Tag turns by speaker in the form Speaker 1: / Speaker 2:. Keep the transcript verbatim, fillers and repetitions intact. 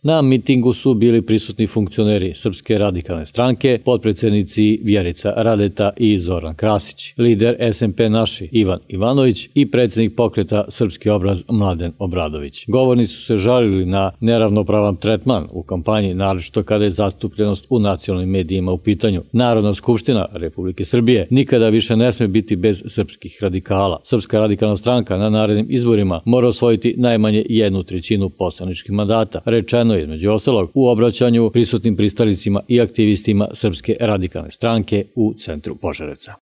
Speaker 1: Na mitingu su bili prisutni funkcioneri Srpske radikalne stranke, potpredsednici Vjerica Radeta i Zoran Krasić, lider S M P Naši Ivan Ivanović i predsednik pokreta Srpski obraz Mladen Obradović. Govornici su se žalili na neravnopravan tretman u kampanji, naročito kada je zastupljenost u nacionalnim medijima u pitanju. Narodna skupština Republike Srbije nikada više ne sme biti bez srpskih radikala. Srpska radikalna stranka na narednim izborima mora osvojiti najmanje jednu trećinu poslaničkih mandata. Rečeno je, između ostalog, u obraćanju prisutnim pristalicima i aktivistima Srpske radikalne stranke u centru Požarevca.